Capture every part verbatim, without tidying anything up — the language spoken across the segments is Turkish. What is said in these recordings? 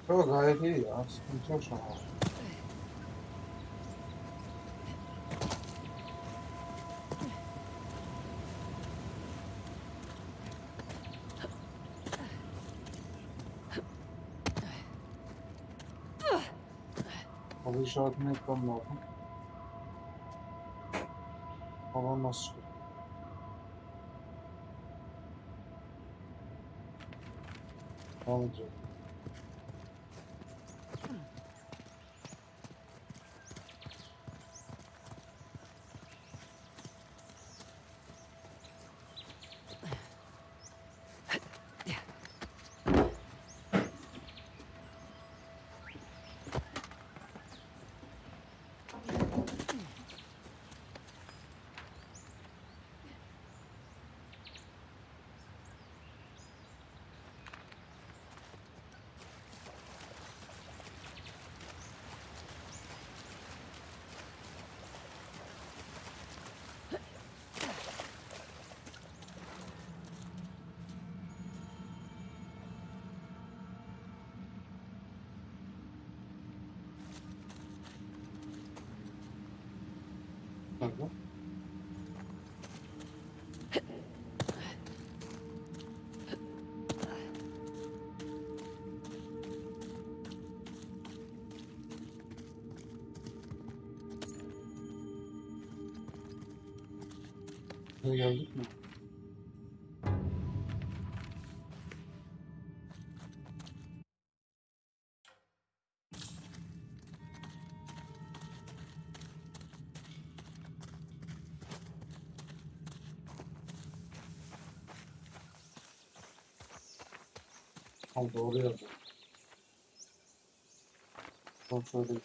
Yok gayet iyi ya. Sıkıntı yok şu an. Halı işaretini ekran lazım. Havan nasıl çıkıyor? Alacağım. Tabii. Buraya geldik mi? Al doğru yazıyor. Kontrol edeyim.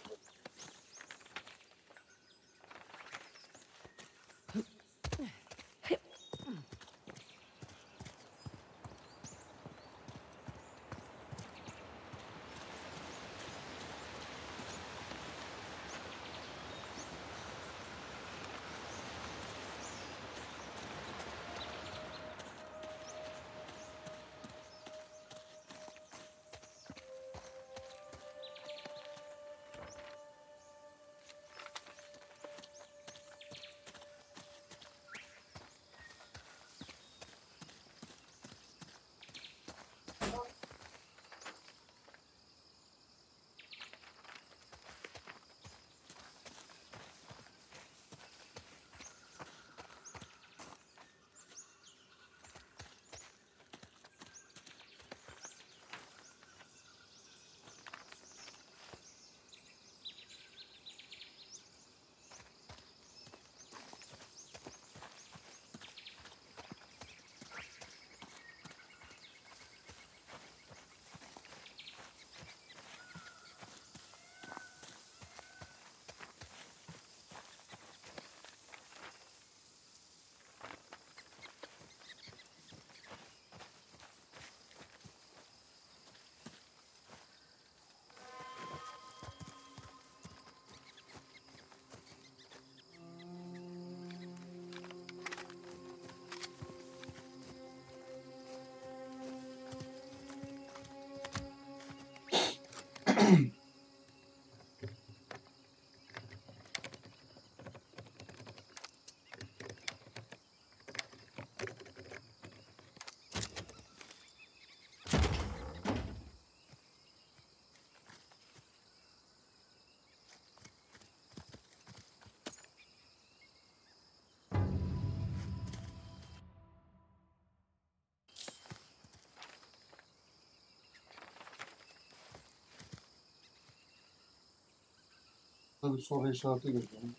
Burada bir soru işareti görüyorum.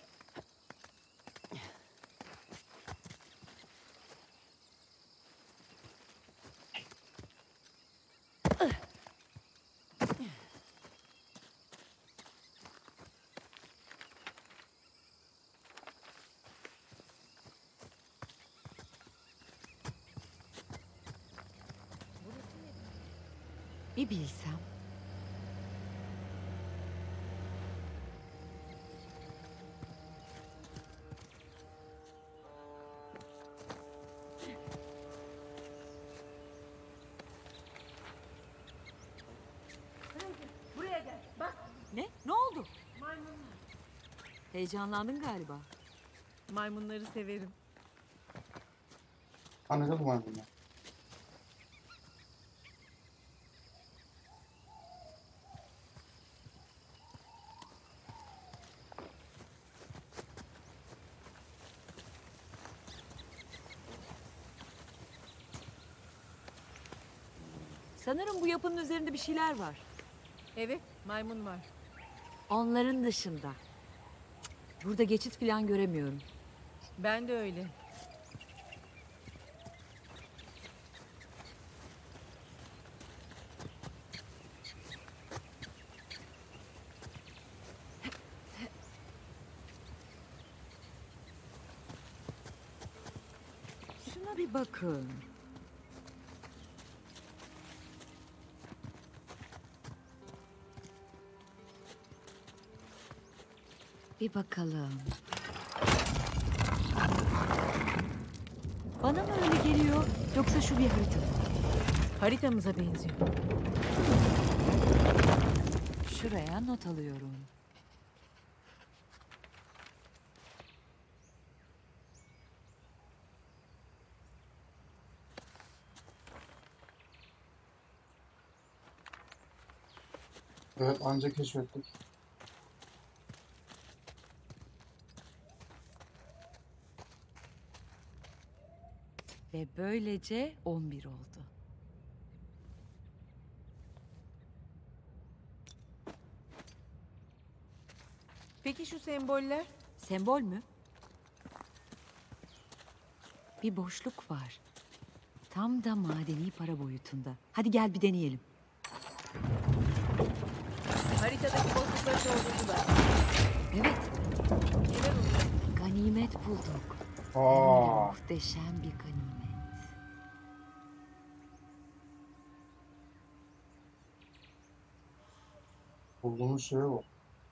Bir bilsem. Heyecanlandın galiba. Maymunları severim. Anne de bu maymunlar. Sanırım bu yapının üzerinde bir şeyler var. Evet, maymun var. Onların dışında. Burada geçit falan göremiyorum. Ben de öyle. Şuna bir bakın. Bir bakalım. Bana mı öyle geliyor yoksa şu bir harita mı? Haritamıza benziyor. Şuraya not alıyorum. Evet, anca keşfettik. Ve böylece on bir oldu. Peki şu semboller? Sembol mü? Bir boşluk var. Tam da madeni para boyutunda. Hadi gel bir deneyelim. Haritadaki boşlukları doldurdular. Evet, Neler oluyor? ganimet bulduk. Hem de Aa, muhteşem bir ganimet. bulduğumuz şeye bak.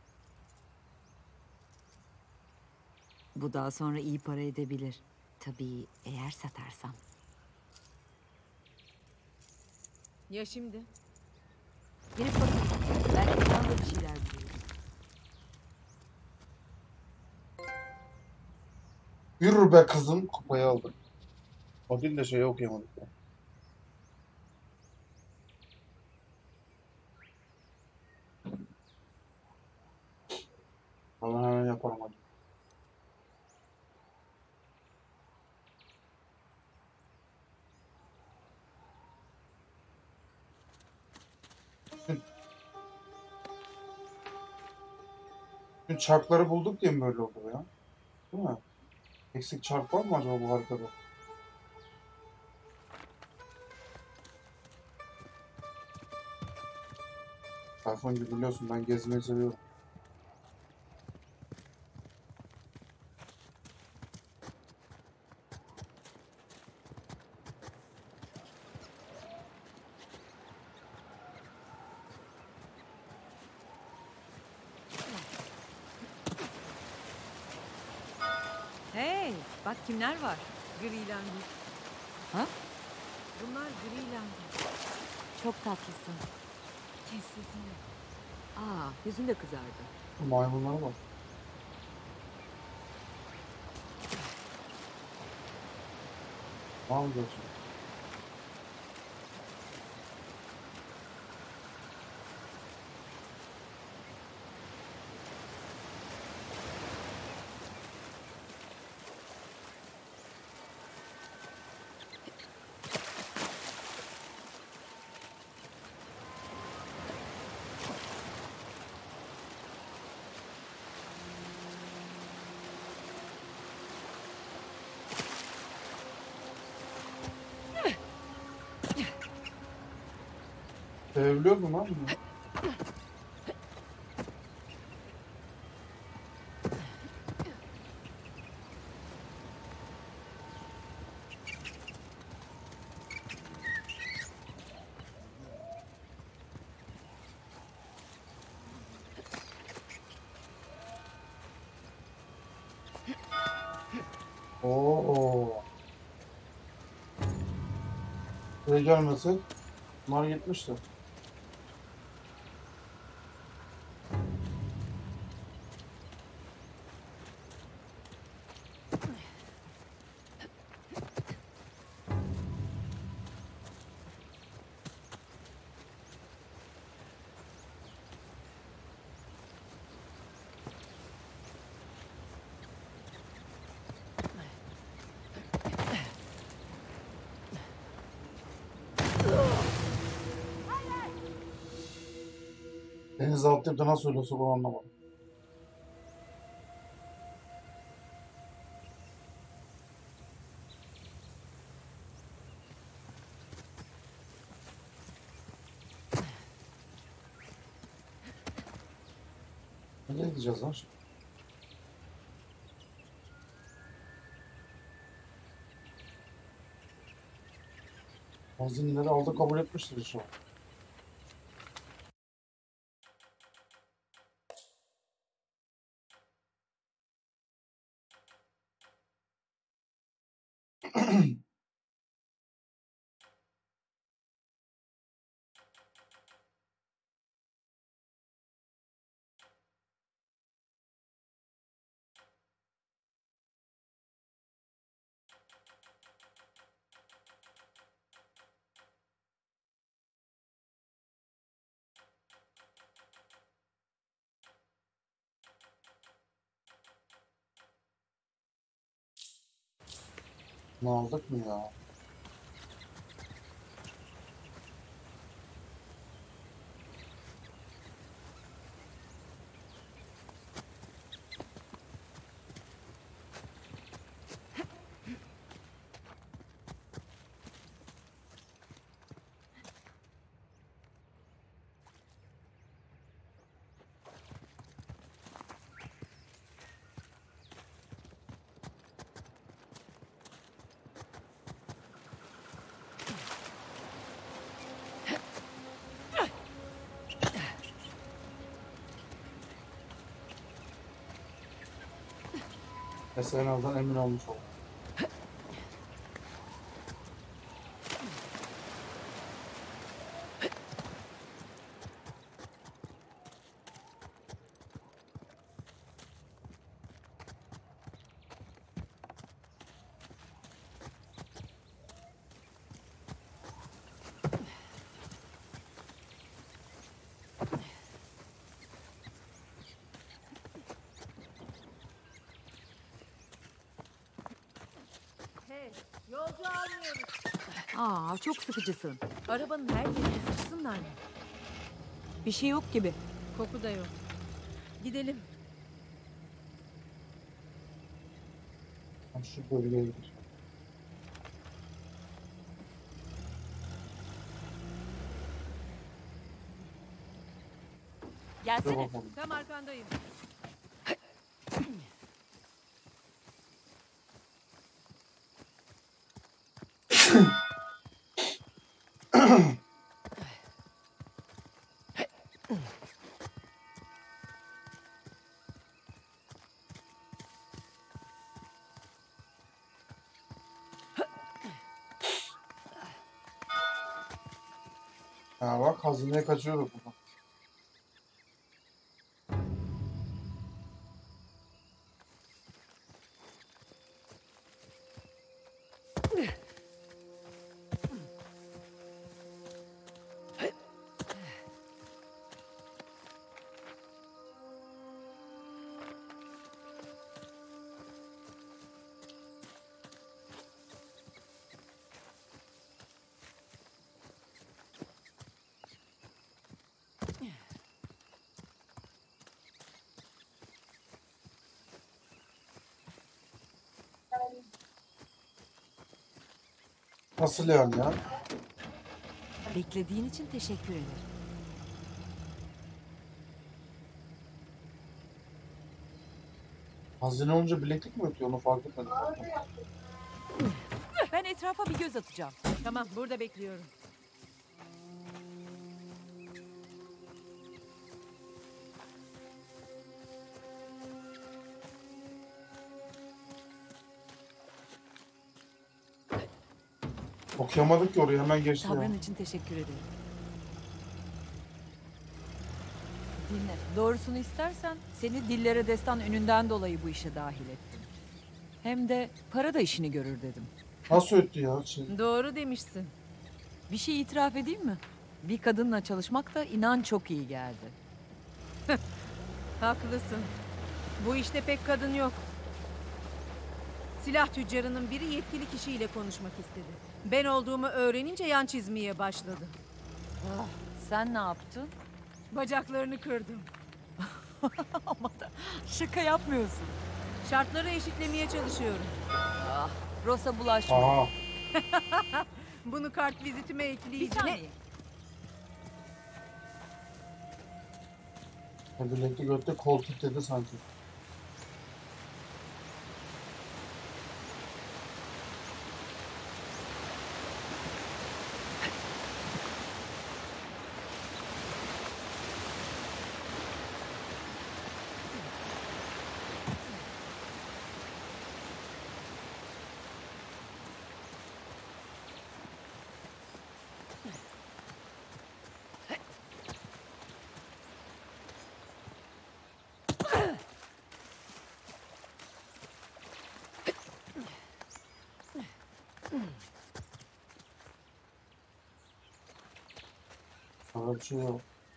Bu daha sonra iyi para edebilir. Tabii eğer satarsam. Ya şimdi? Gelip bakın. Belki sana da bir şeyler bulurum. Yürü be kızım, kupayı aldık. O değil de şeyi okuyamadık ya. Onu hemen yaparım hadi. Dün çarkları bulduk diye mi böyle oldu ya? Değil mi? Eksik çark var mı acaba bu haritada? Tayfuncu biliyorsun, ben gezmeyi seviyorum. Hey, bak kimler var. Grilendi. Ha? Bunlar grilendi. Çok tatlısın. Kes sesini. Aa, yüzün de kızardı. Bu maymunlara bak. Ne yapacağız şimdi? Sevebiliyor mu lan bunu? Oo. Buraya gelmesi bunlar gitmişti. Denizaltı da nasıl öyleyse bunu anlamadım. Nereye gideceğiz lan şimdi? Hazineleri aldı kabul etmiştir inşallah. Ne aldık mı ya? Mesela en azından emin olmuş oldum. Hey, yolcu almıyoruz. Aa, çok sıkıcısın. Arabanın her yerine sıçsınlar mı? Bir şey yok gibi. Koku da yok. Gidelim. Ben şu bölgeye gideceğim. Dur Gelsene. bakalım. Tam arkandayım. Ha bak hazineye kaçıyorduk buradan. Nasıl yani ya? Beklediğin için teşekkür ederim. Hazine olunca bileklik mi ötüyor onu fark etmedim. Ben etrafa bir göz atacağım. Tamam, burada bekliyorum. Okuyamadık ki orayı hemen geçti ya. Sabrın için teşekkür ederim. Dinle. Doğrusunu istersen seni Dillere Destan önünden dolayı bu işe dahil ettim. Hem de para da işini görür dedim. Nasıl öttü ya? Şey, Doğru demişsin. Bir şey itiraf edeyim mi? Bir kadınla çalışmak da inan çok iyi geldi. Haklısın. Bu işte pek kadın yok. Silah tüccarının biri yetkili kişiyle konuşmak istedi. Ben olduğumu öğrenince yan çizmeye başladı. Sen ne yaptın? Bacaklarını kırdım. Ama da şaka yapmıyorsun. Şartları eşitlemeye çalışıyorum. Ah, Rosa bulaşma. Aha. Bunu kart vizitime Bir ekleyeceğim. saniye. Bilekli götte kol titredi sanki. Böyle bir şey yok.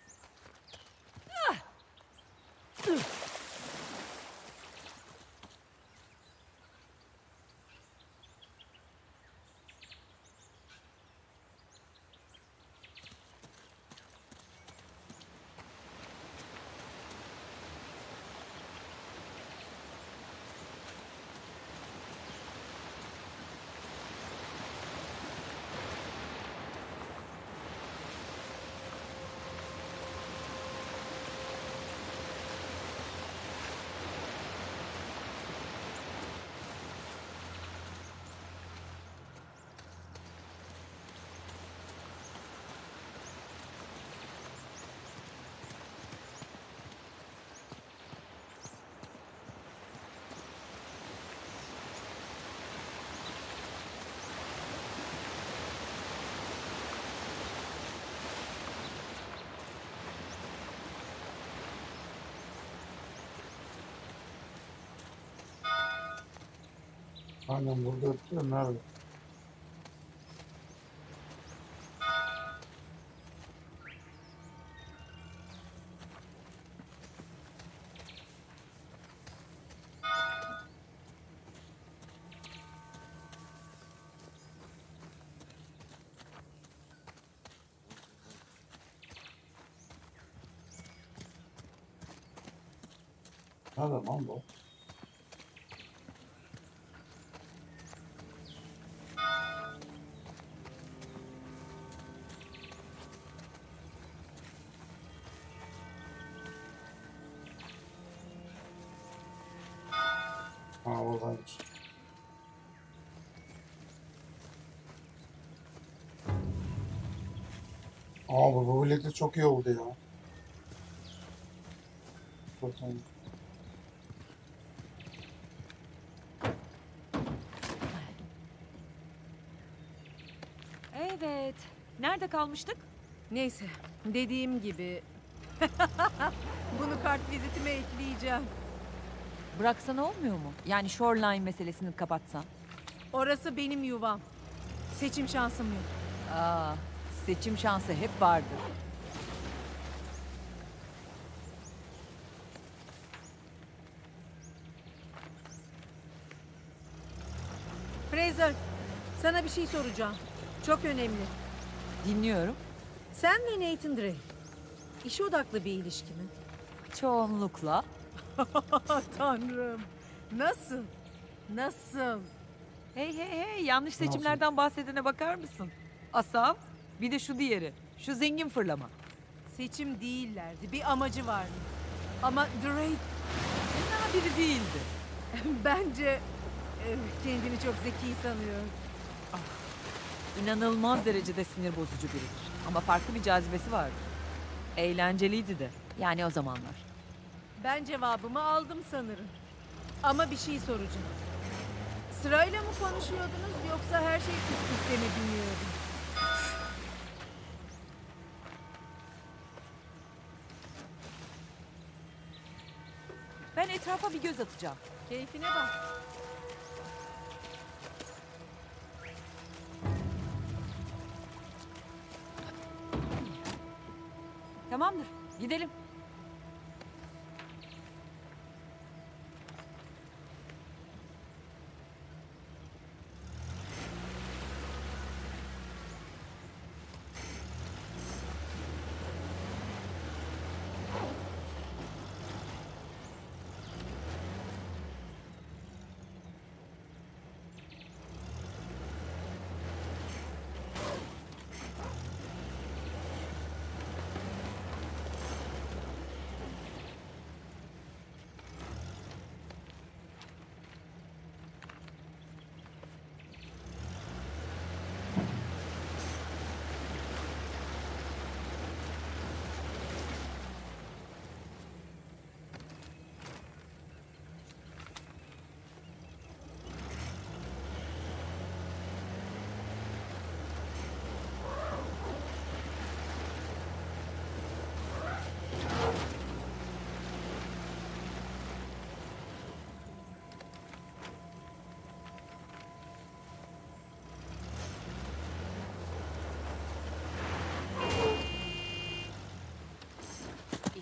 Aynen burada öptü. Nerede? Nerede lan bu? Ha oradaymış. Abi bu bileti çok iyi oldu ya. Bakın. Evet. Nerede kalmıştık? Neyse, dediğim gibi. Bunu kart vizitime ekleyeceğim. Bıraksana olmuyor mu? Yani shoreline meselesini kapatsan. Orası benim yuvam. Seçim şansım yok. Aa, seçim şansı hep vardır. Fraser, sana bir şey soracağım. Çok önemli. Dinliyorum. Sen ve Nathan Drake, iş odaklı bir ilişki mi? Çoğunlukla. Tanrım. Nasıl? Nasıl? Hey hey hey, yanlış seçimlerden bahsedene bakar mısın? Asaf, bir de şu diğeri. Şu zengin fırlama. Seçim değillerdi. Bir amacı vardı. Ama Drake Nadiri değildi. bence eh, kendini çok zeki sanıyor. İnanılmaz derecede sinir bozucu biridir. Ama farklı bir cazibesi vardı. Eğlenceliydi de. Yani o zamanlar. Ben cevabımı aldım sanırım. Ama bir şey soracağım. Sırayla mı konuşuyordunuz yoksa her şey üst üste mi dinliyordun? Ben etrafa bir göz atacağım. Keyfine bak. Tamamdır, gidelim.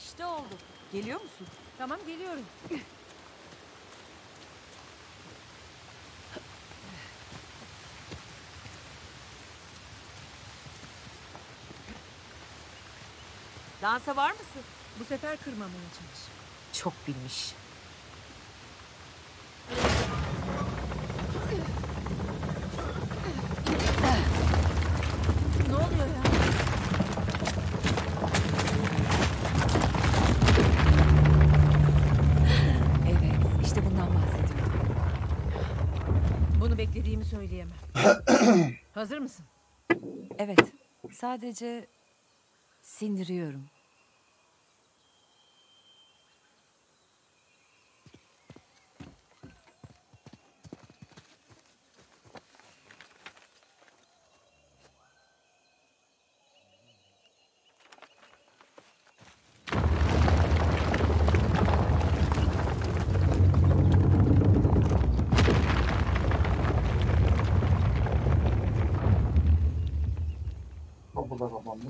İşte oldu. Geliyor musun? Tamam, geliyorum. Dansa var mısın? Bu sefer kırmamaya çalış. Çok bilmiş. Ne oluyor ya? Evet, işte bundan bahsediyorum. Bunu beklediğimi söyleyemem. Hazır mısın? Evet, sadece sindiriyorum. Kapı da kapandı.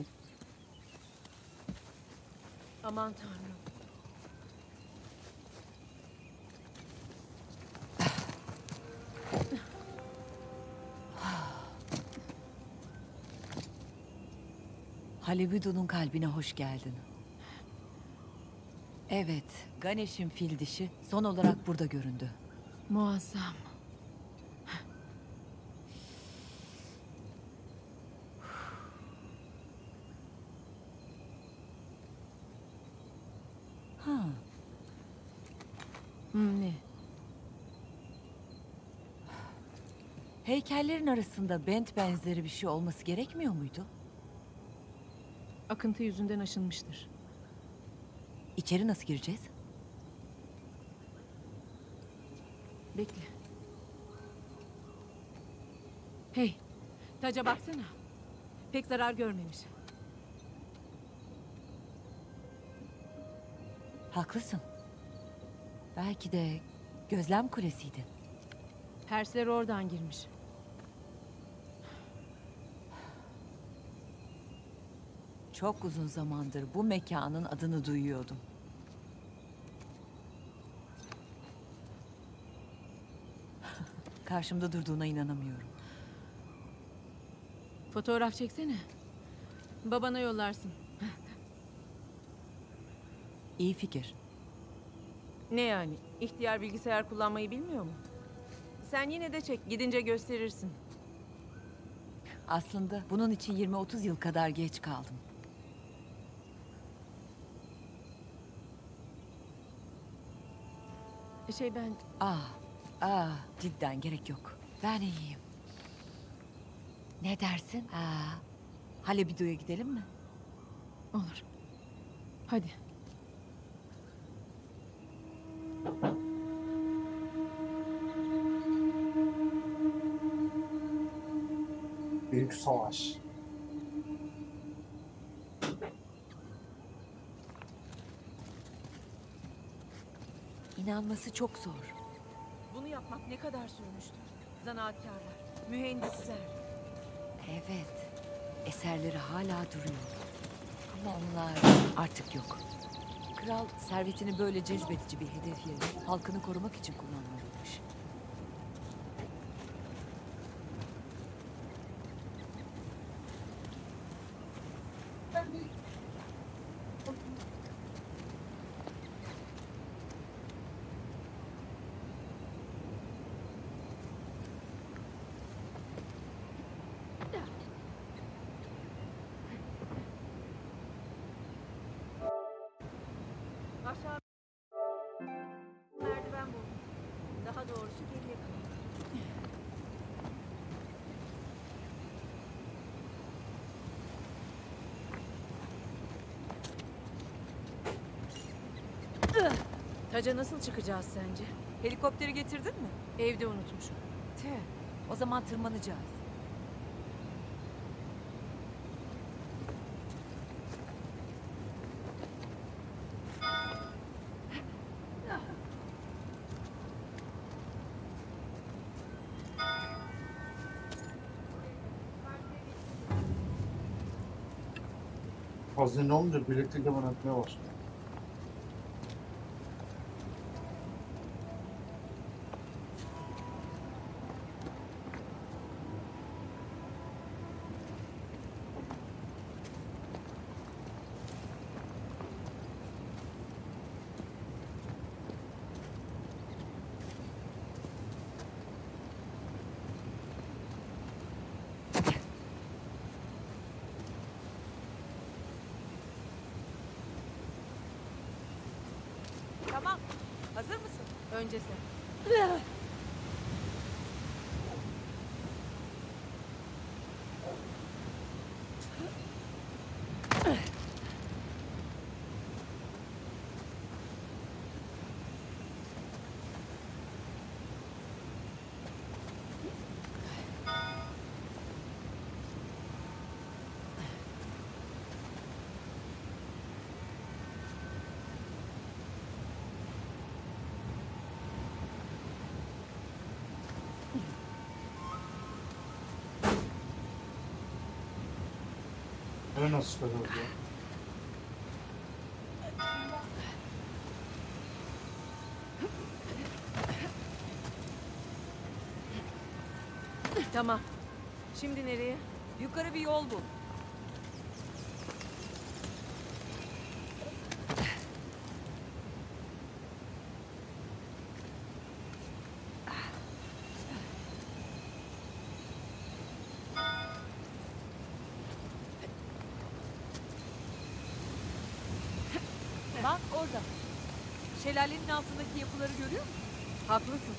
Aman tanrım. Halebidu'nun kalbine hoş geldin. Evet, Ganesh'in fil dişi son olarak burada göründü. Muazzam. Ha, Hmm, ne? heykellerin arasında bent benzeri bir şey olması gerekmiyor muydu? Akıntı yüzünden aşınmıştır. İçeri nasıl gireceğiz? Bekle. Hey, taca baksana. Pek zarar görmemiş. Haklısın. Belki de gözlem kulesiydi. Hersler oradan girmiş. Çok uzun zamandır bu mekanın adını duyuyordum. Karşımda durduğuna inanamıyorum. Fotoğraf çeksene. Babana yollarsın. İyi fikir. Ne yani? İhtiyar bilgisayar kullanmayı bilmiyor mu? Sen yine de çek. Gidince gösterirsin. Aslında bunun için yirmi otuz yıl kadar geç kaldım. Şey ben... Ah, ah, cidden gerek yok. Ben iyiyim. Ne dersin? Aa, Halebidu'ya gidelim mi? Olur. Hadi. Büyük savaş. İnanması çok zor. Bunu yapmak ne kadar sürmüştür? Zanaatkarlar, mühendisler. Evet, eserleri hala duruyor. Ama onlar artık yok. Kral servetini böyle cezbedici bir hedef yerine halkını korumak için kullanmalıymış. Aşağı merdiven buldum. Daha doğrusu geriye kalıyor. Taca nasıl çıkacağız sence? Helikopteri getirdin mi? Evde unutmuşum. Tüh, o zaman tırmanacağız. Hazine olunca birlikte hemen atmaya başladı. Tamam. Hazır mısın? Önce sen. Öyle nasıl çıkacağız ya? Tamam. Şimdi nereye? Yukarı bir yol bul. Bak orada. Şelalenin altındaki yapıları görüyor musun? Haklısın.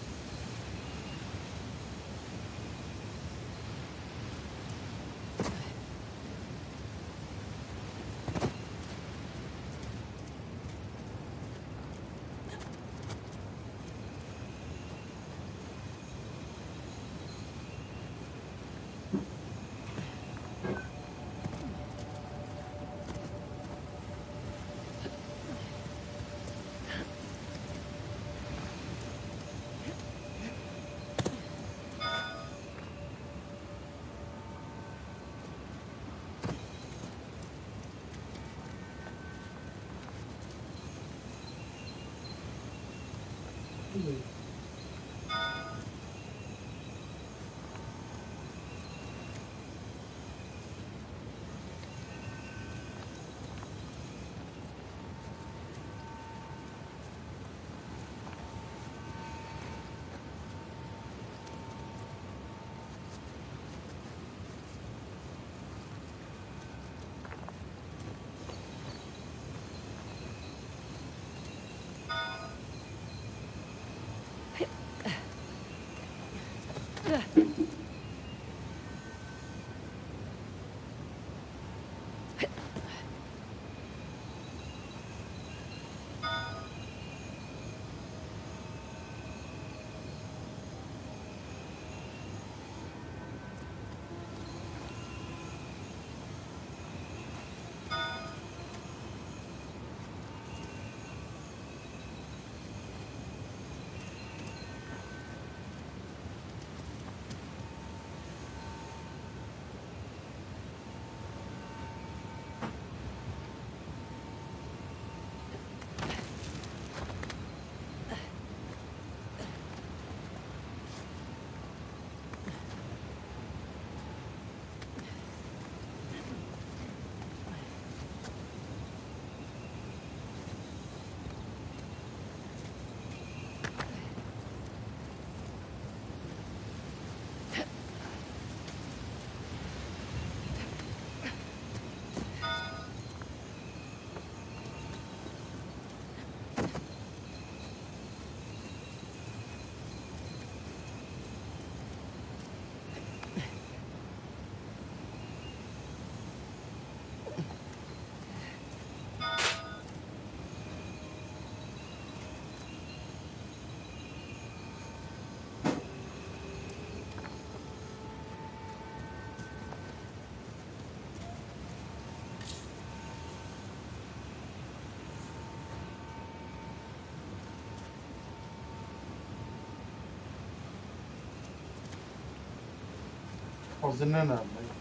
Hazine nerede?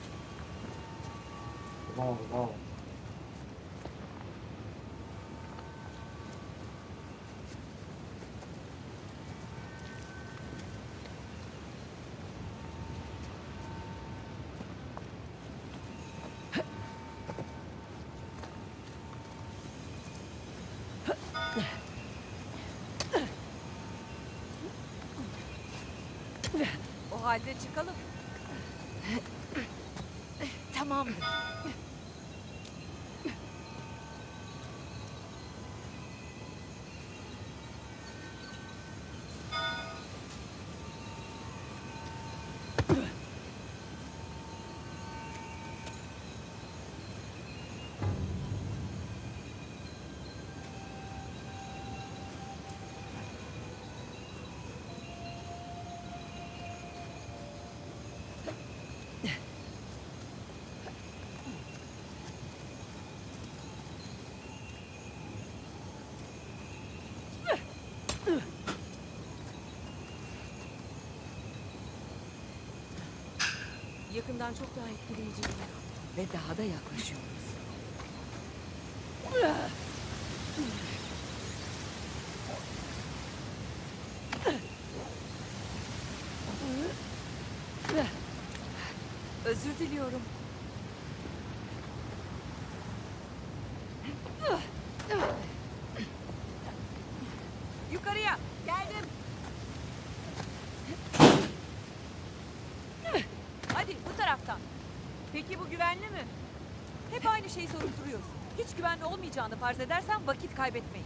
Tamam, tamam. O halde çıkalım. Tamamdır. sandığımdan çok daha etkileyici. Ve daha da yaklaşıyoruz. Özür diliyorum. Yukarıya. Geldim. Hadi bu taraftan. Peki bu güvenli mi? Hep aynı şeyi sorup duruyorsun. Hiç güvenli olmayacağını farz edersen vakit kaybetmeyiz.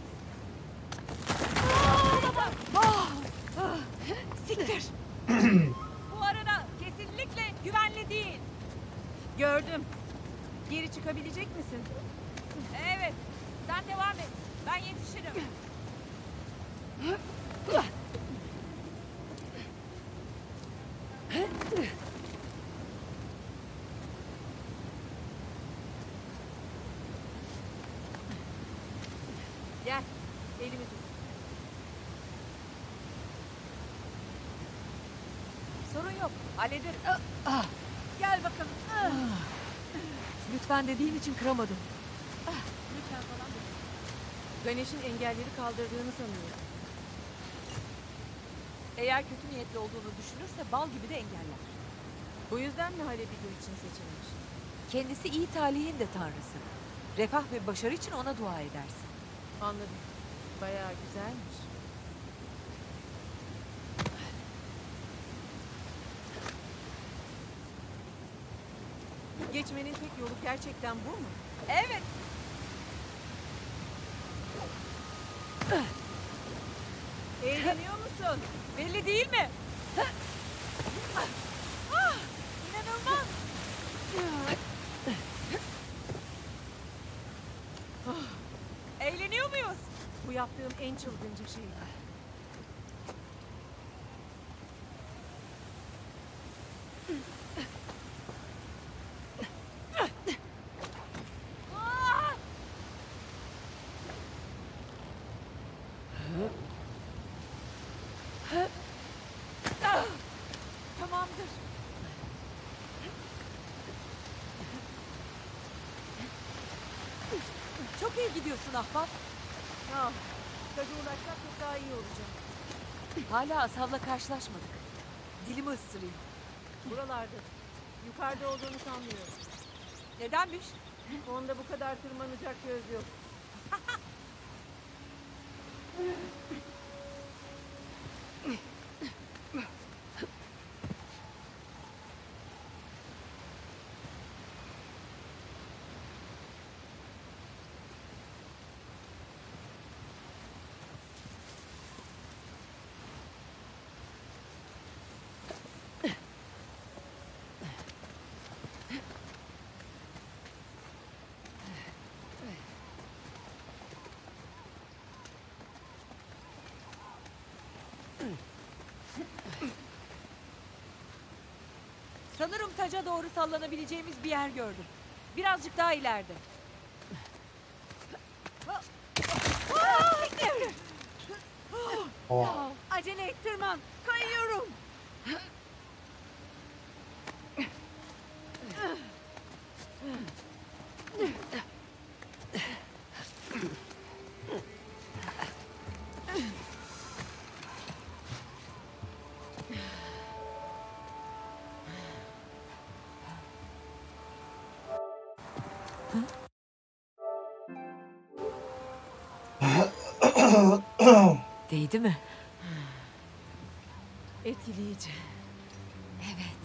Ah! Ah! Siktir. Bu arada kesinlikle güvenli değil. Gördüm. Geri çıkabilecek misin? Evet. Sen devam et. Ben yetişirim. Gel. Elimi tut. Sorun yok. Hallederim. Gel bakalım. Ah. Lütfen dediğin için kıramadım. Lütfen falan da. Ganesh'in engelleri kaldırdığını sanıyorum. Eğer kötü niyetli olduğunu düşünürse bal gibi de engeller. Bu yüzden mi Halebidu için seçilmiş? Kendisi iyi talihin de tanrısı. Refah ve başarı için ona dua edersin. Anladım. Bayağı güzelmiş. Geçmenin tek yolu gerçekten bu mu? Evet. Eğleniyor musun? Belli değil mi? Ah, İnanılmaz. Eğleniyor muyuz? Bu yaptığım en çılgınca şey. Ah! Ah! Tamamdır. Çok iyi gidiyorsun ahbap. Sağ ol. Taca ulaşmak çok daha iyi olacak. Hala Asav'la karşılaşmadık. Dilimi ısırayım. Buralarda. Yukarıda olduğunu sanmıyorum. Nedenmiş? Onda bu kadar tırmanacak göz yok. Sanırım taca doğru sallanabileceğimiz bir yer gördüm. Birazcık daha ileride. Oh. Acele et tırman. Kayıyorum. Değdi mi? Etkileyici. Evet.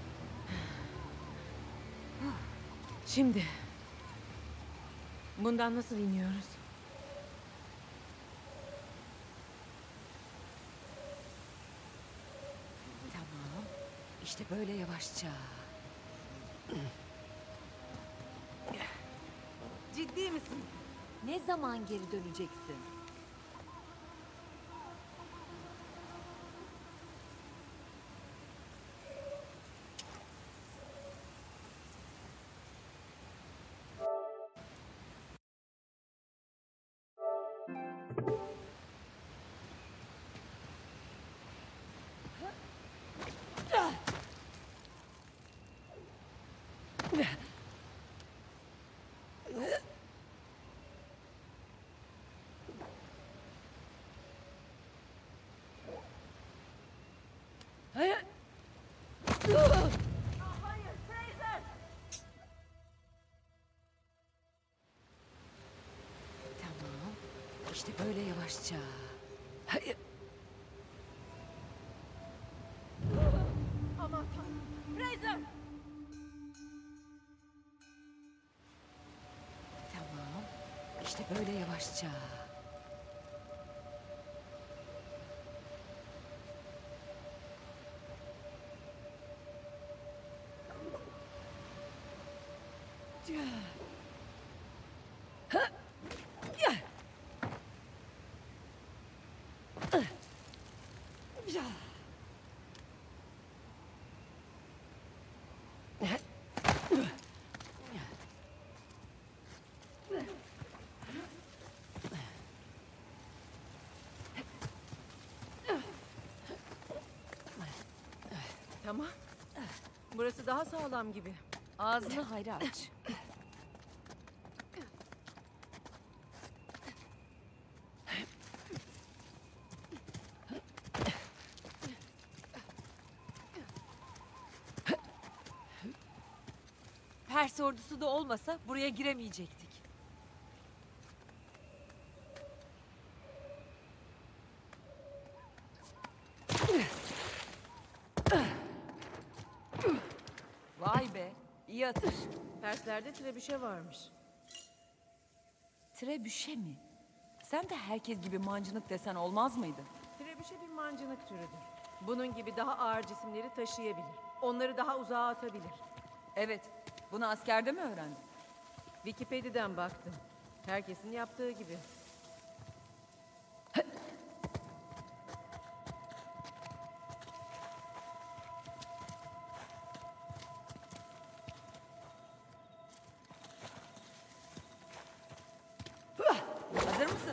Şimdi. Bundan nasıl iniyoruz? Tamam. İşte böyle yavaşça. Ciddi misin? Ne zaman geri döneceksin? Tamam. İşte böyle yavaşça. Hayır. Aman tanrım. Fraser! Tamam. İşte böyle yavaşça. Tamam. Burası daha sağlam gibi. Ağzını hayra aç. Pers ordusu da olmasa buraya giremeyecektik. Vay be, iyi atış. Perslerde trebüşe varmış. Trebüşe mi? Sen de herkes gibi mancınık desen olmaz mıydı? Trebüşe bir mancınık türüdür. Bunun gibi daha ağır cisimleri taşıyabilir. Onları daha uzağa atabilir. Evet, bunu askerde mi öğrendin? Wikipedia'dan baktım. Herkesin yaptığı gibi. Hazır mısın?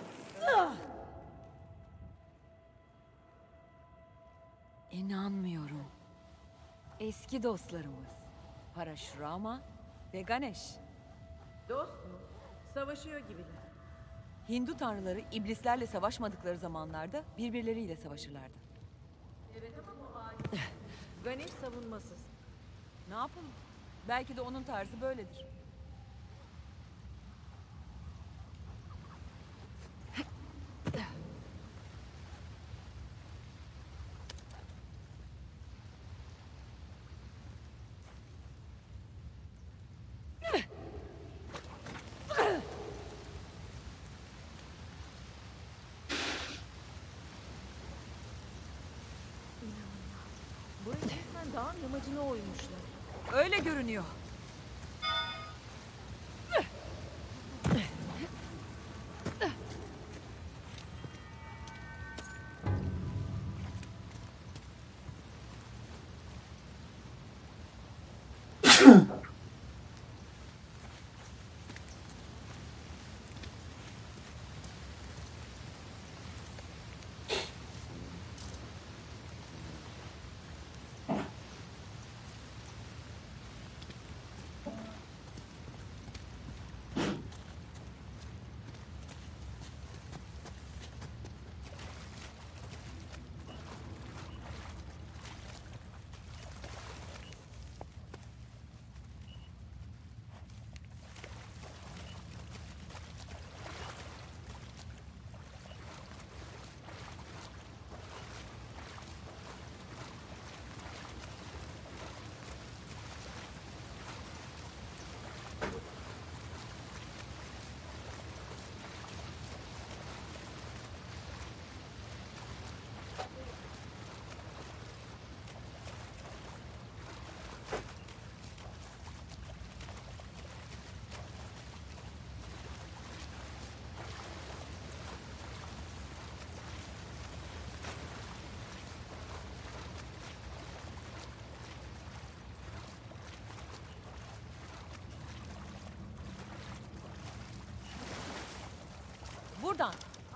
İnanmıyorum. Eski dostlarımız. Parashurama ve Ganesh. Dost mu? Savaşıyor gibiler. Hindu tanrıları iblislerle savaşmadıkları zamanlarda birbirleriyle savaşırlardı. Evet ama bu adi. Ganesh savunmasız. Ne yapalım? Belki de onun tarzı böyledir. Burayı resmen dağın yamacına oymuşlar. Öyle görünüyor. Buradan.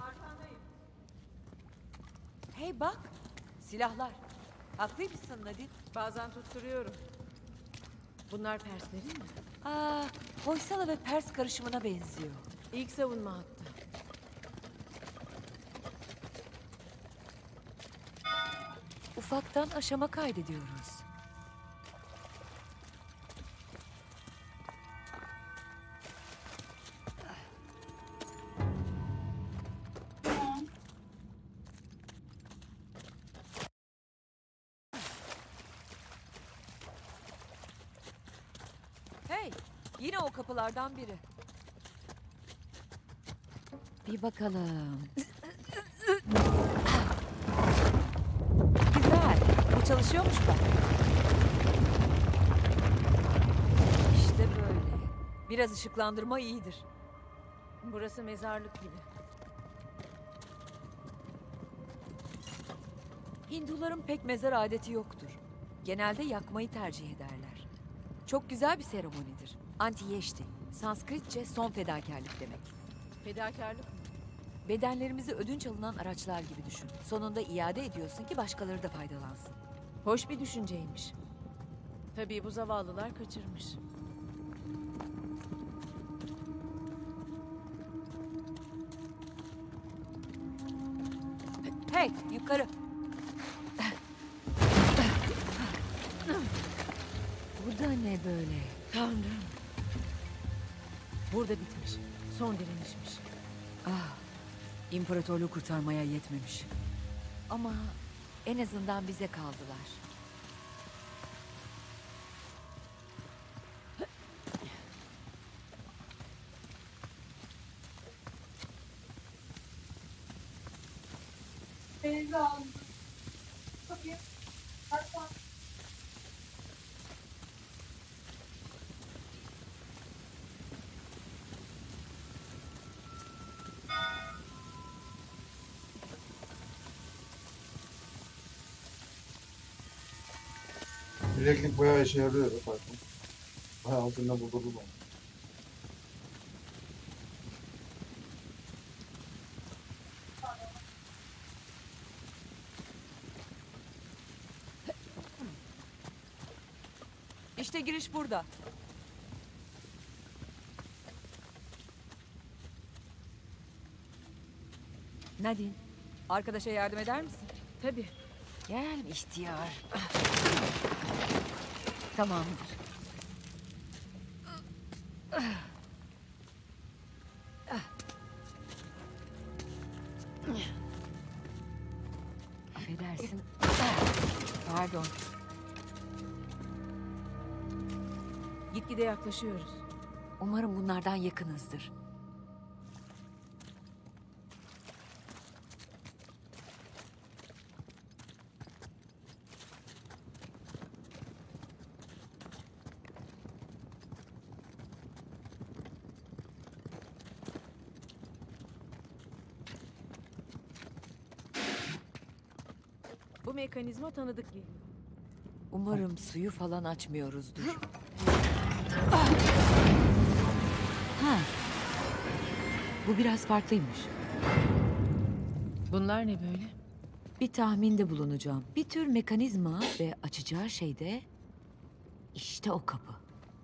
Hey bak. Silahlar. Haklıymışsın Nadine. Bazen tutturuyorum. Bunlar Perslerin mi? Aa, Hoysala ve Pers karışımına benziyor. İlk savunma hattı. Ufaktan aşama kaydediyoruz. Hey, yine o kapılardan biri. Bir bakalım. Güzel. Bu çalışıyormuş bak. İşte böyle. Biraz ışıklandırma iyidir. Burası mezarlık gibi. Hinduların pek mezar adeti yoktur. Genelde yakmayı tercih ederler. Çok güzel bir seremonidir. Anti-yeşti. Sanskritçe son fedakarlık demek. Fedakarlık mı? Bedenlerimizi ödünç alınan araçlar gibi düşün. Sonunda iade ediyorsun ki başkaları da faydalansın. Hoş bir düşünceymiş. Tabii bu zavallılar kaçırmış. Hey, yukarı. Bu da ne böyle? Tanrım. Burada bitmiş. Son direnişmiş. Ah, imparatorluğu kurtarmaya yetmemiş. Ama en azından bize kaldılar. Beni aldı. Kapıyı. Açma. Bileklik bayağı işe yarıyor zaten. Bayağı altında buldurdum onu. İşte giriş burada. Nadine, arkadaşa yardım eder misin? Tabii. Gel ihtiyar. Tamamdır. Affedersin. Pardon. Gitgide yaklaşıyoruz. Umarım bunlardan yakınızdır. Bu mekanizma tanıdık geliyor. Umarım suyu falan açmıyoruzdur. Ha. Bu biraz farklıymış. Bunlar ne böyle? Bir tahminde bulunacağım. Bir tür mekanizma ve açacağı şey de işte o kapı.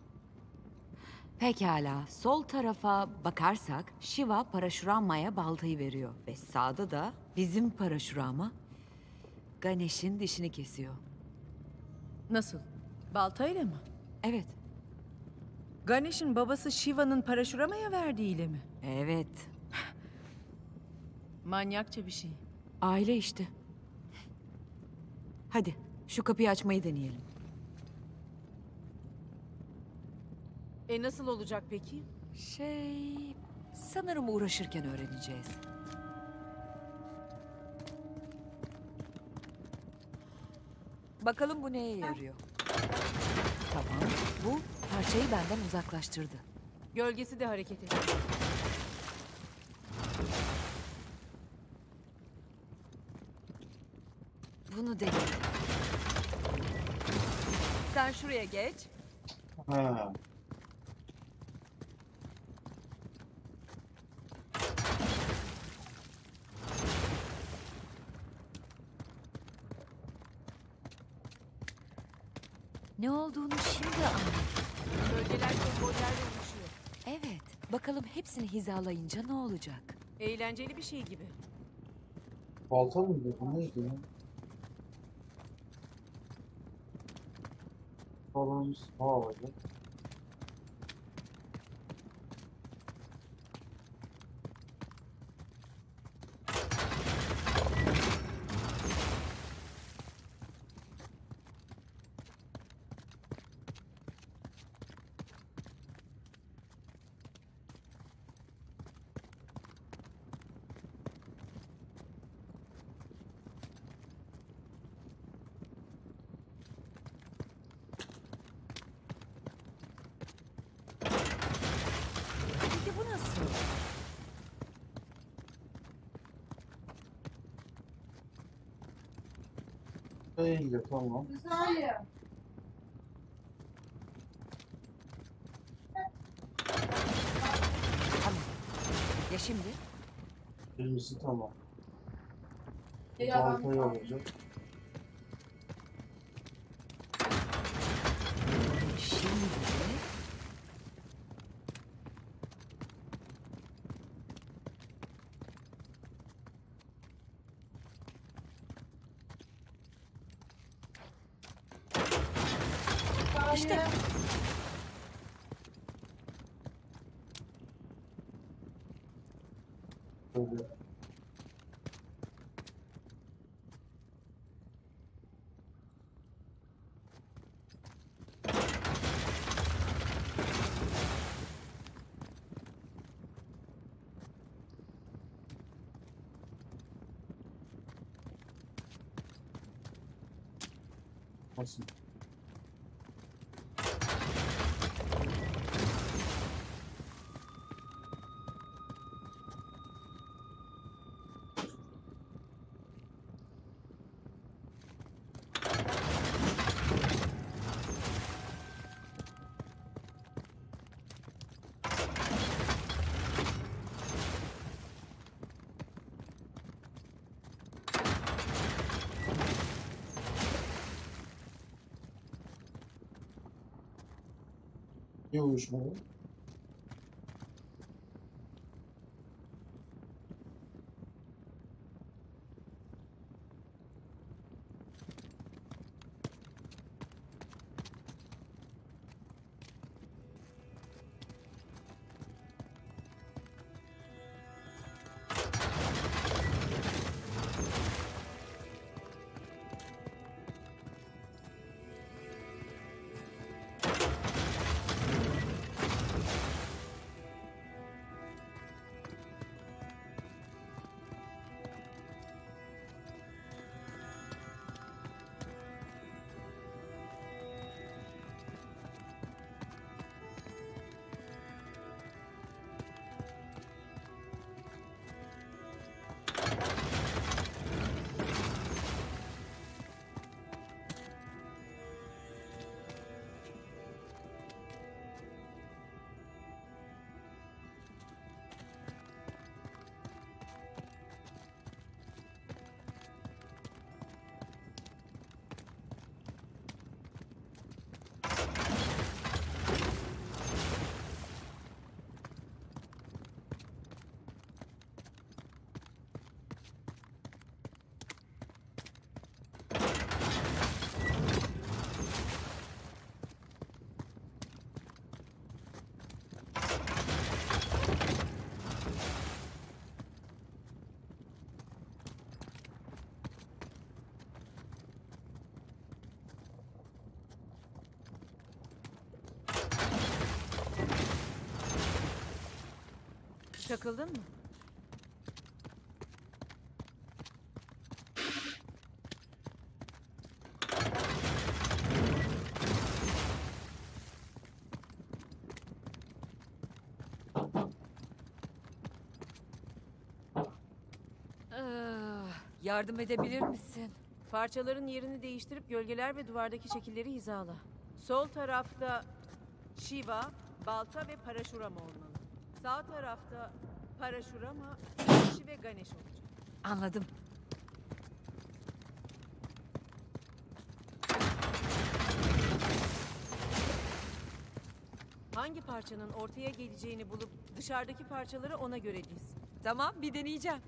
Pekala, sol tarafa bakarsak Shiva Parashurama'ya baltayı veriyor ve sağda da bizim Parashurama Ganesh'in dişini kesiyor. Nasıl? Baltayla mı? Evet, Ganesh'in babası Shiva'nın Parashurama'ya verdiğiyle mi? evet. Manyakça bir şey. Aile işte. Hadi şu kapıyı açmayı deneyelim. E nasıl olacak peki? Şey, sanırım uğraşırken öğreneceğiz. Bakalım bu neye yarıyor. Tamam, bu parçayı benden uzaklaştırdı. Gölgesi de hareket ediyor. Bunu deneyelim. Sen şuraya geç. Ha. Ne olduğunu şimdi anladım. Bölgeler sembollerle oluşuyor. Evet, bakalım hepsini hizalayınca ne olacak? Eğlenceli bir şey gibi. Balta mıydı? Bu neydi ya? Balonumuz hava alacak. Peki bu nasıl? Değil de tamam. Güzel. Tamam. Ya şimdi? Birincisi tamam. Ya ben- Baltayı alacak. Şimdi de... İşte. Böyle. Nasıl? Bir uyuşmalı. Takıldın mı? Ah, yardım edebilir misin? Parçaların yerini değiştirip gölgeler ve duvardaki şekilleri hizala. Sol tarafta Shiva, Balta ve Paraşurama olmalı. Sağ tarafta Paraşurama, Rishi ve Ganesh olacak. Anladım. hangi parçanın ortaya geleceğini bulup dışarıdaki parçaları ona göre diz. Tamam, bir deneyeceğim.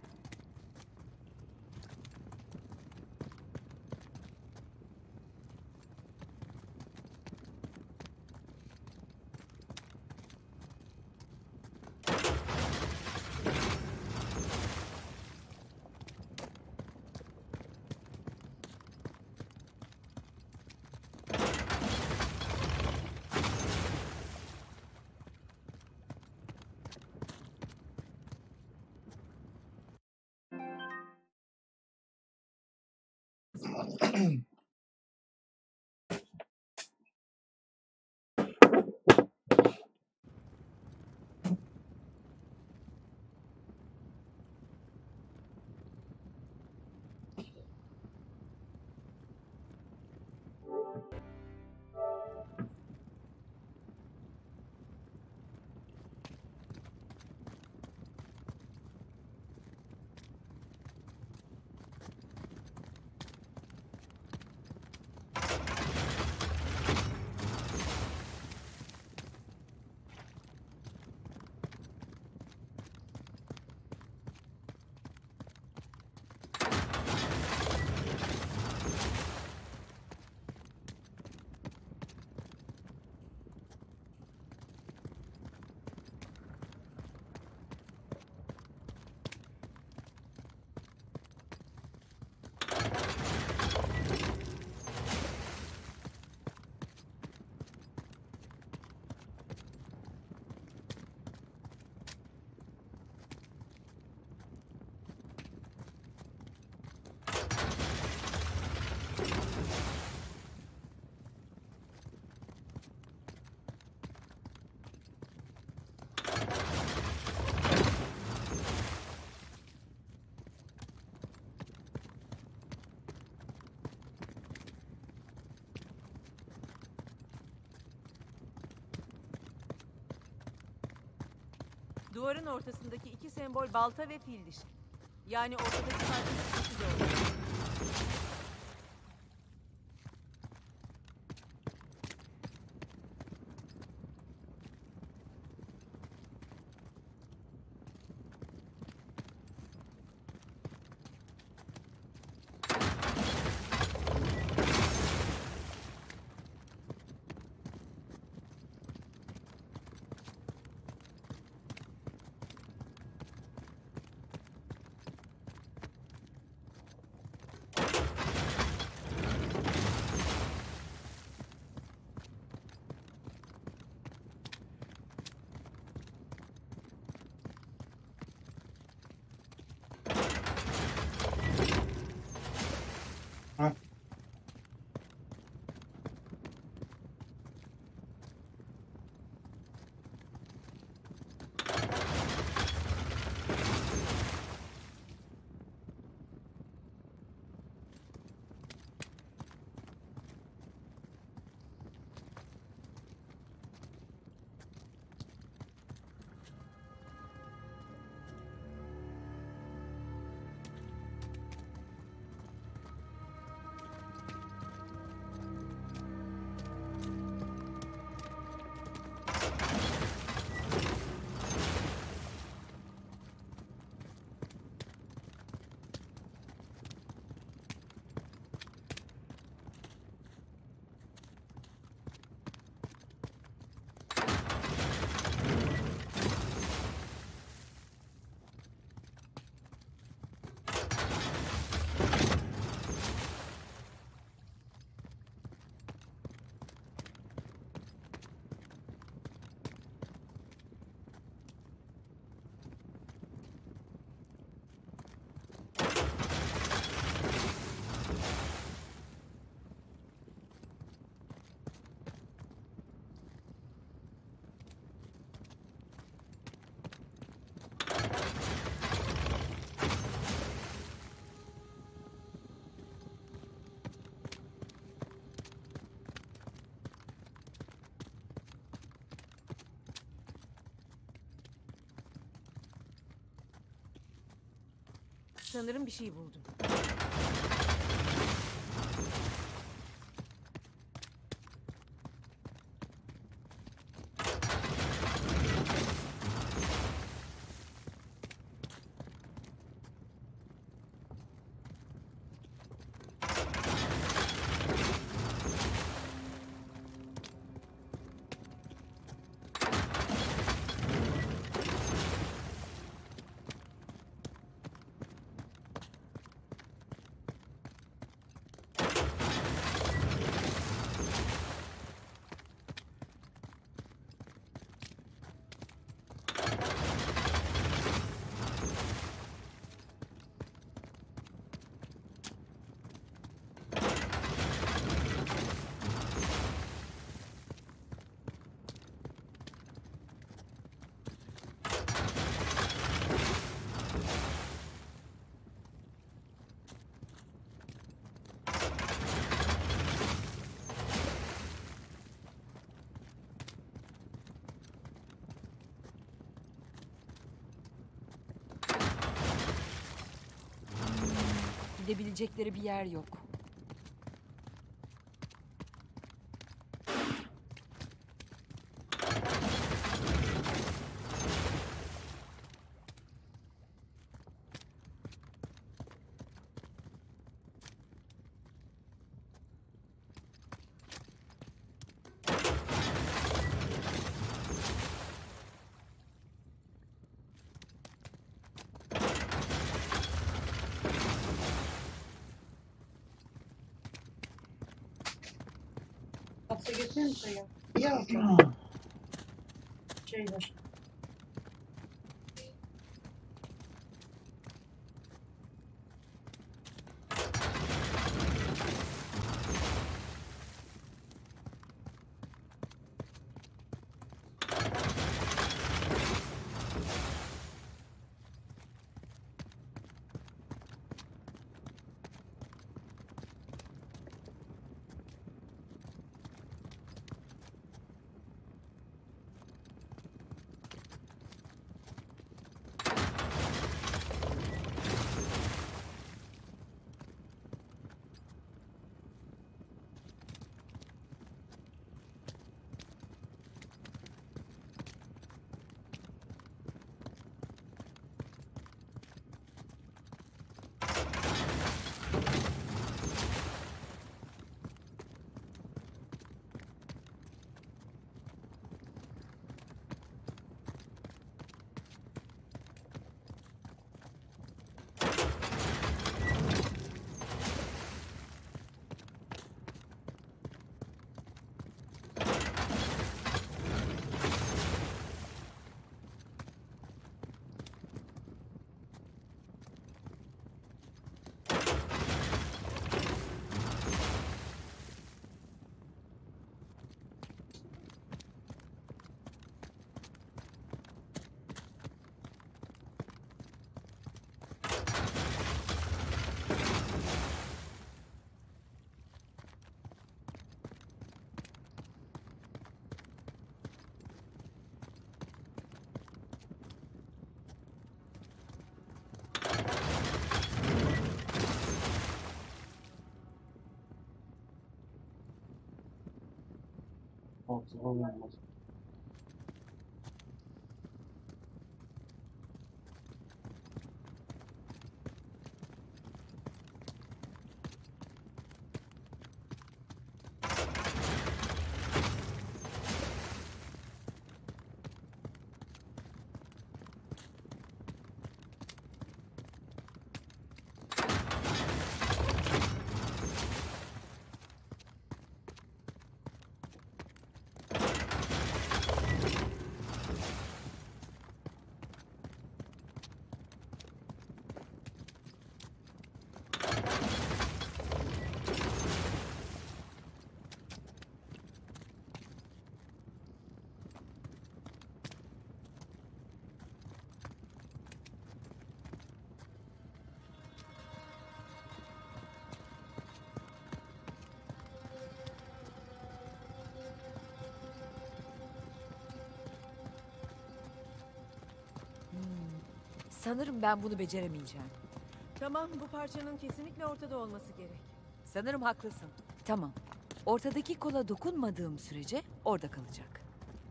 Duvarın ortasındaki iki sembol balta ve fil dişi. Yani ortadaki parçanın ikisi de olur. Heh. Sanırım bir şey buldum. Gidebilecekleri bir yer yok. Hapse geçiyor musun ya? İyi bakın. Şeyler. Ortada olmaz. Sanırım ben bunu beceremeyeceğim. Tamam, bu parçanın kesinlikle ortada olması gerek. Sanırım haklısın. Tamam. Ortadaki kola dokunmadığım sürece orada kalacak.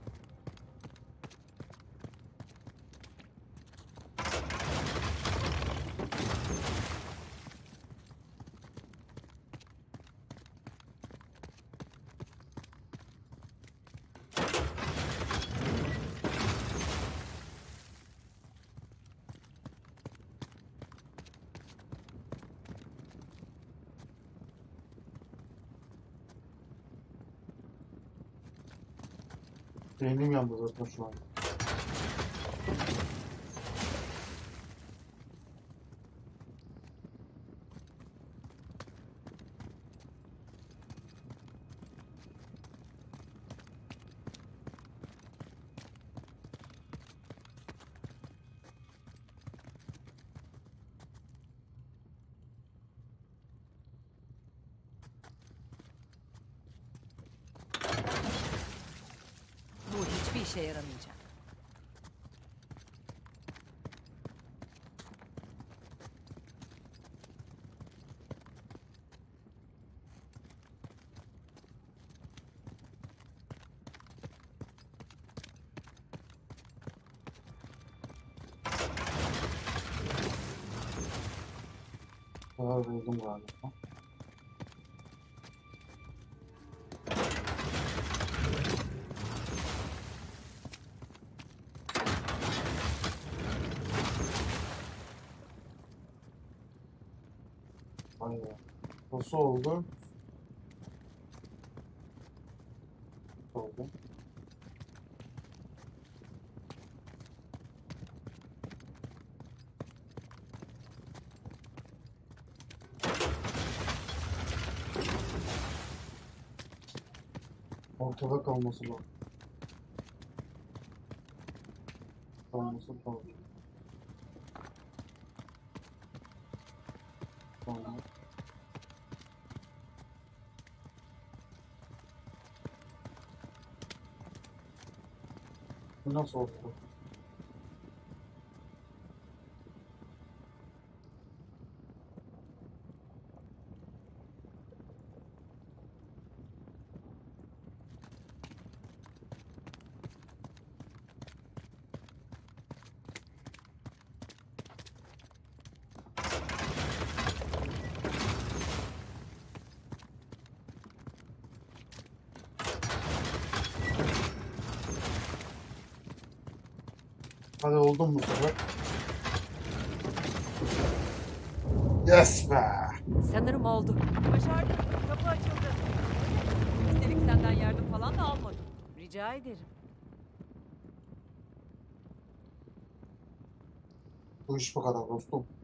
Beynim yandı zaten şu an. Bu hiçbir işe yaramayacak. Daha buldum galiba. Aynen. Nasıl oldu? Oldu. Ortada kalması lazım. Kalması lazım. Tamam. Bu nasıl oldu? Hadi oldun mu sefer? Yes be! Sanırım oldu. Başardım. Kapı açıldı. Üstelik senden yardım falan da almadım. Rica ederim. Bu iş bu kadar dostum.